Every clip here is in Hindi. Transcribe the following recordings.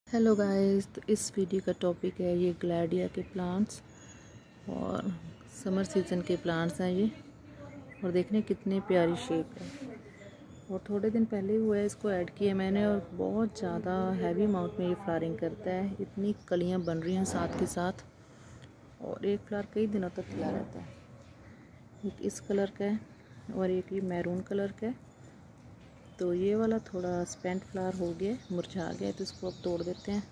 हेलो गाइस, तो इस वीडियो का टॉपिक है ये ग्लैडिया के प्लांट्स और समर सीज़न के प्लांट्स हैं ये। और देखने कितनी प्यारी शेप है। और थोड़े दिन पहले हुआ है, इसको ऐड किया मैंने और बहुत ज़्यादा हैवी अमाउंट में ये फ्लावरिंग करता है। इतनी कलियां बन रही हैं साथ के साथ और एक फ्लावर कई दिनों तक खिला रहता है। एक इस कलर का है और एक ये मैरून कलर का है। तो ये वाला थोड़ा स्पेंट फ्लावर हो गया, मुरझा गया, तो इसको अब तोड़ देते हैं।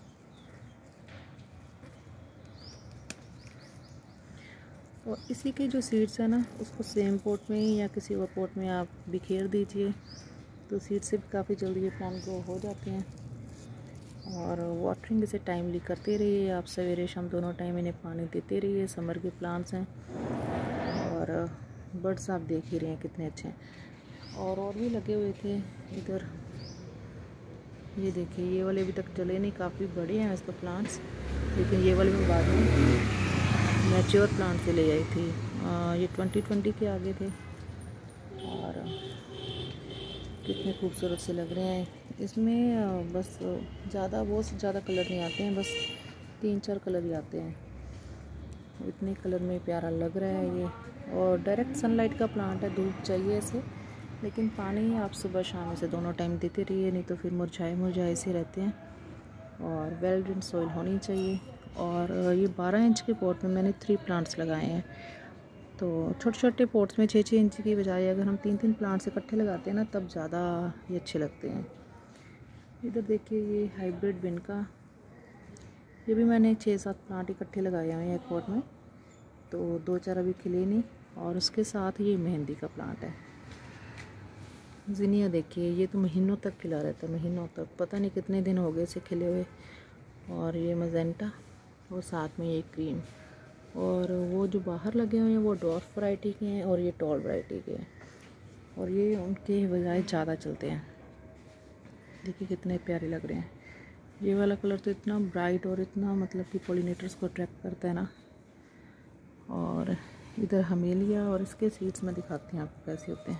और इसी के जो सीड्स है ना, उसको सेम पॉट में या किसी और पॉट में आप बिखेर दीजिए, तो सीड से भी काफ़ी जल्दी ये प्लांट ग्रो हो जाते हैं। और वाटरिंग इसे टाइमली करते रहिए, आप सवेरे शाम दोनों टाइम इन्हें पानी देते रहिए। समर के प्लांट्स हैं और बर्ड्स आप देख ही रहे हैं कितने अच्छे हैं। और भी लगे हुए थे इधर, ये देखिए, ये वाले अभी तक जले नहीं, काफ़ी बड़े हैं इसके प्लांट्स, लेकिन ये वाले में बाद में मैच्योर प्लांट से ले आई थी। ये 2020 के आगे थे और कितने खूबसूरत से लग रहे हैं। इसमें बस बहुत ज़्यादा कलर नहीं आते हैं, बस 3-4 कलर ही आते हैं। इतने कलर में प्यारा लग रहा है ये। और डायरेक्ट सनलाइट का प्लांट है, धूप चाहिए इसे, लेकिन पानी आप सुबह शाम इसे दोनों टाइम देते रहिए, नहीं तो फिर मुरझाए से रहते हैं। और वेल ड्रेन सॉइल होनी चाहिए। और ये 12 इंच के पॉट में मैंने 3 प्लांट्स लगाए हैं। तो छोटे छोटे पॉट्स में 6-6 इंच की बजाय अगर हम 3-3 प्लांट्स इकट्ठे लगाते हैं ना, तब ज़्यादा ये अच्छे लगते हैं। इधर देखिए, ये हाइब्रिड बिन का, ये भी मैंने 6-7 प्लांट इकट्ठे लगाए हुए हैं एक पॉट में, तो 2-4 अभी खिले नहीं। और उसके साथ ये मेहंदी का प्लांट है, जिनिया। देखिए, ये तो महीनों तक खिला रहता है, महीनों तक, पता नहीं कितने दिन हो गए इसे खिले हुए। और ये मजेंटा और साथ में ये क्रीम। और वो जो बाहर लगे हुए हैं वो डॉर्फ वैरायटी के हैं और ये टॉल वैरायटी के हैं, और ये उनके बजाय ज़्यादा चलते हैं। देखिए कितने प्यारे लग रहे हैं। ये वाला कलर तो इतना ब्राइट और इतना मतलब कि पॉलिनेटर्स को अट्रैक्ट करता है ना। और इधर हमेलिया, और इसके सीड्स में दिखाती हूँ आपको कैसे होते हैं।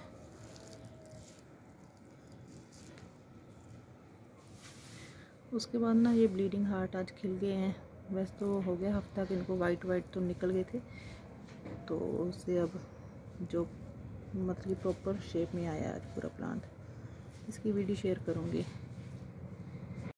उसके बाद ना ये ब्लीडिंग हार्ट आज खिल गए हैं। वैसे तो हो गया हफ्ता कि इनको वाइट तो निकल गए थे, तो उससे अब जो मतलब प्रॉपर शेप में आया आज पूरा प्लांट। इसकी वीडियो शेयर करूँगी।